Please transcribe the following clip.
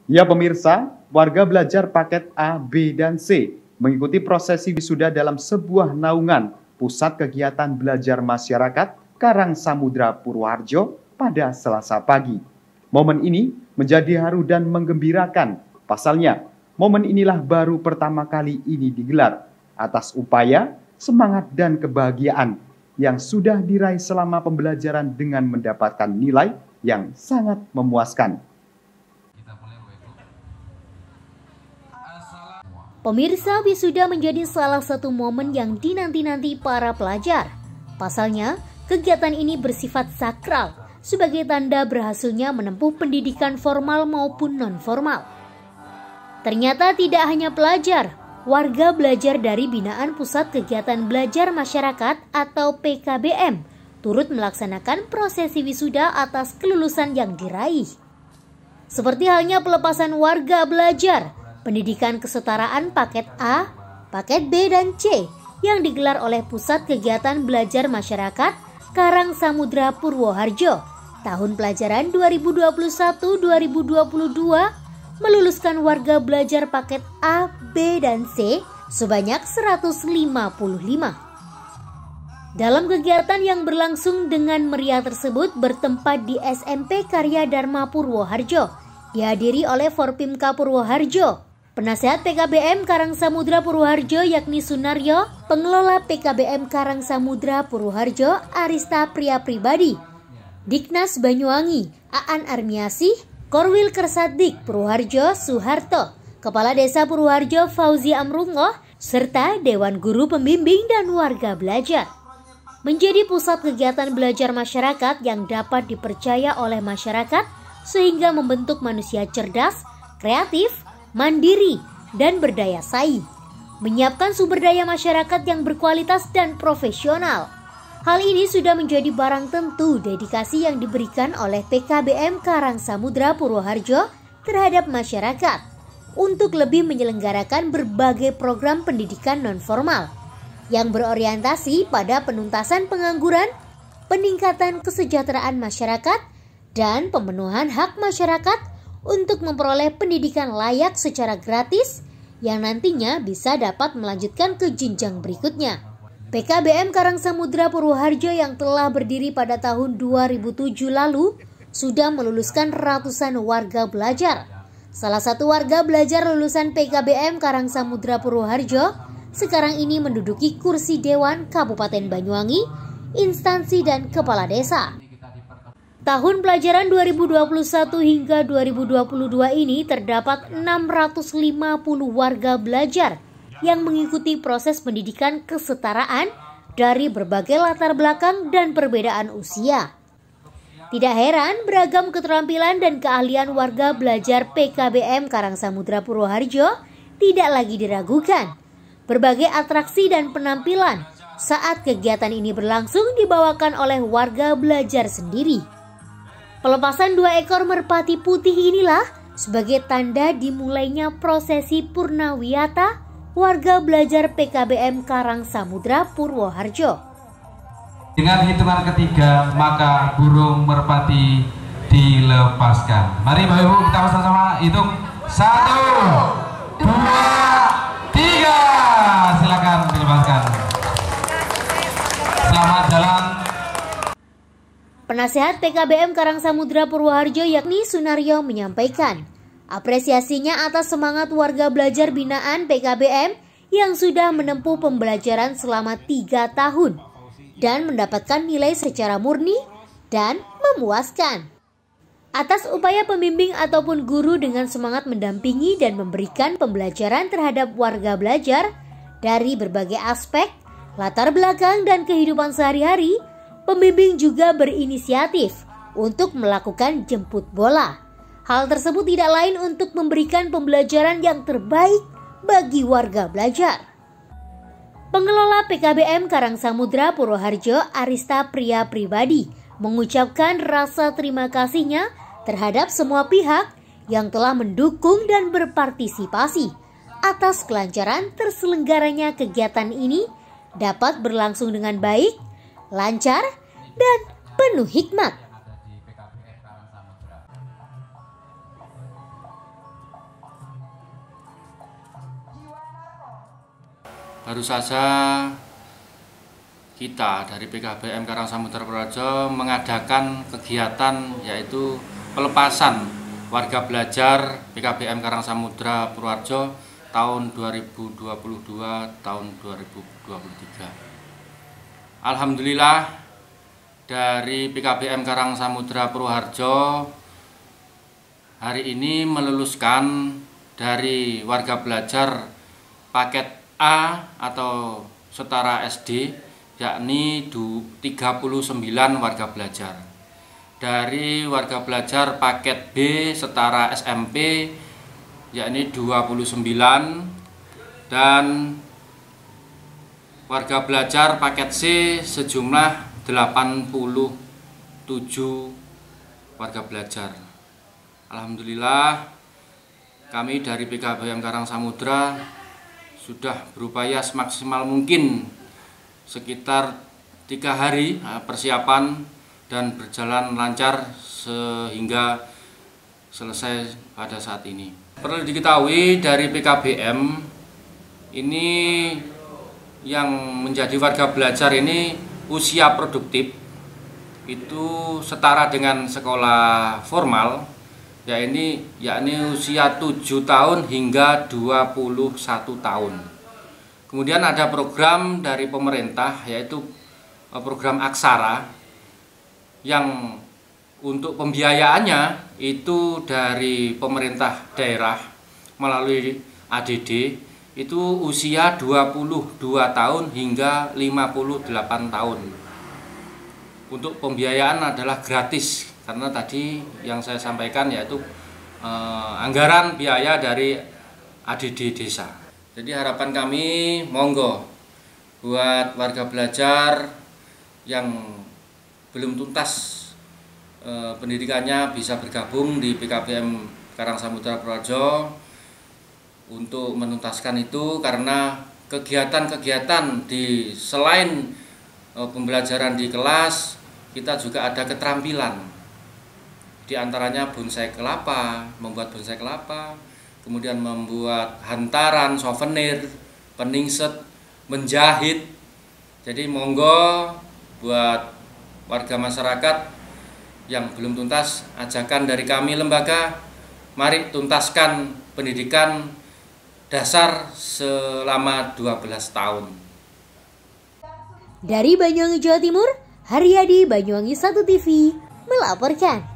Ya pemirsa, warga belajar paket A, B, dan C mengikuti prosesi wisuda dalam sebuah naungan Pusat Kegiatan Belajar Masyarakat Karang Samudra Purwoharjo pada Selasa pagi. Momen ini menjadi haru dan menggembirakan. Pasalnya, momen inilah baru pertama kali ini digelar atas upaya, semangat, dan kebahagiaan yang sudah diraih selama pembelajaran dengan mendapatkan nilai yang sangat memuaskan. Pemirsa, wisuda menjadi salah satu momen yang dinanti-nanti para pelajar. Pasalnya, kegiatan ini bersifat sakral sebagai tanda berhasilnya menempuh pendidikan formal maupun non-formal. Ternyata tidak hanya pelajar, warga belajar dari binaan Pusat Kegiatan Belajar Masyarakat atau PKBM turut melaksanakan prosesi wisuda atas kelulusan yang diraih. Seperti halnya pelepasan warga belajar pendidikan kesetaraan paket A, paket B, dan C yang digelar oleh Pusat Kegiatan Belajar Masyarakat Karang Samudra Purwoharjo tahun pelajaran 2021-2022 meluluskan warga belajar paket A, B, dan C sebanyak 155. Dalam kegiatan yang berlangsung dengan meriah tersebut bertempat di SMP Karya Dharma Purwoharjo, dihadiri oleh Forpimka Purwoharjo, Penasehat PKBM Karang Samudra Purwoharjo yakni Sunaryo, Pengelola PKBM Karang Samudra Purwoharjo Arista Pria Pribadi, Diknas Banyuwangi Aan Armiasih, Korwil Kersadik Purwoharjo Suharto, Kepala Desa Purwoharjo Fauzi Amrullah, serta Dewan Guru Pembimbing dan warga belajar. Menjadi pusat kegiatan belajar masyarakat yang dapat dipercaya oleh masyarakat sehingga membentuk manusia cerdas, kreatif, mandiri, dan berdaya saing, menyiapkan sumber daya masyarakat yang berkualitas dan profesional. Hal ini sudah menjadi barang tentu dedikasi yang diberikan oleh PKBM Karang Samudra Purwoharjo terhadap masyarakat untuk lebih menyelenggarakan berbagai program pendidikan non-formal yang berorientasi pada penuntasan pengangguran, peningkatan kesejahteraan masyarakat, dan pemenuhan hak masyarakat untuk memperoleh pendidikan layak secara gratis yang nantinya bisa dapat melanjutkan ke jenjang berikutnya. PKBM Karang Samudra Purwoharjo yang telah berdiri pada tahun 2007 lalu sudah meluluskan ratusan warga belajar. Salah satu warga belajar lulusan PKBM Karang Samudra Purwoharjo sekarang ini menduduki kursi Dewan Kabupaten Banyuwangi, instansi, dan kepala desa. Tahun pelajaran 2021 hingga 2022 ini terdapat 650 warga belajar yang mengikuti proses pendidikan kesetaraan dari berbagai latar belakang dan perbedaan usia. Tidak heran beragam keterampilan dan keahlian warga belajar PKBM Karang Samudra Purwoharjo tidak lagi diragukan. Berbagai atraksi dan penampilan saat kegiatan ini berlangsung dibawakan oleh warga belajar sendiri. Pelepasan 2 ekor merpati putih inilah sebagai tanda dimulainya prosesi Purnawiyata warga belajar PKBM Karang Samudra Purwoharjo. Dengan hitungan ketiga, maka burung merpati dilepaskan. Mari Bapak Ibu kita sama-sama hitung. 1, 2, 3. Silakan dilepaskan. Selamat jalan. Penasehat PKBM Karang Samudra Purwoharjo yakni Sunaryo menyampaikan apresiasinya atas semangat warga belajar binaan PKBM yang sudah menempuh pembelajaran selama 3 tahun dan mendapatkan nilai secara murni dan memuaskan. Atas upaya pembimbing ataupun guru dengan semangat mendampingi dan memberikan pembelajaran terhadap warga belajar dari berbagai aspek, latar belakang, dan kehidupan sehari-hari, pembimbing juga berinisiatif untuk melakukan jemput bola. Hal tersebut tidak lain untuk memberikan pembelajaran yang terbaik bagi warga belajar. Pengelola PKBM Karang Samudra Purwoharjo Arista Pria Pribadi mengucapkan rasa terima kasihnya terhadap semua pihak yang telah mendukung dan berpartisipasi atas kelancaran terselenggaranya kegiatan ini dapat berlangsung dengan baik, lancar, dan penuh hikmat. Baru saja kita dari PKBM Karang Samudra Purwoharjo mengadakan kegiatan yaitu pelepasan warga belajar PKBM Karang Samudra Purwoharjo tahun 2022 tahun 2023. Alhamdulillah dari PKBM Karang Samudra Purwoharjo hari ini meluluskan dari warga belajar paket A atau setara SD yakni 39 warga belajar. Dari warga belajar paket B setara SMP yakni 29 dan warga belajar paket C sejumlah 87 warga belajar. Alhamdulillah kami dari PKBM Karang Samudra sudah berupaya semaksimal mungkin sekitar 3 hari persiapan dan berjalan lancar sehingga selesai pada saat ini. Perlu diketahui dari PKBM ini yang menjadi warga belajar ini usia produktif itu setara dengan sekolah formal yakni usia 7 tahun hingga 21 tahun. Kemudian ada program dari pemerintah yaitu program Aksara yang untuk pembiayaannya itu dari pemerintah daerah melalui ADD itu usia 22 tahun hingga 58 tahun. Untuk pembiayaan adalah gratis karena tadi yang saya sampaikan yaitu anggaran biaya dari ADD desa. Jadi harapan kami monggo buat warga belajar yang belum tuntas pendidikannya bisa bergabung di PKBM Karang Samudra Purwoharjo untuk menuntaskan itu karena kegiatan-kegiatan di selain pembelajaran di kelas kita juga ada keterampilan. Di antaranya bonsai kelapa, membuat bonsai kelapa, kemudian membuat hantaran, souvenir, peningset, menjahit. Jadi monggo buat warga masyarakat yang belum tuntas, ajakan dari kami lembaga, mari tuntaskan pendidikan dasar selama 12 tahun. Dari Banyuwangi, Jawa Timur, Haryadi, Banyuwangi 1 TV melaporkan.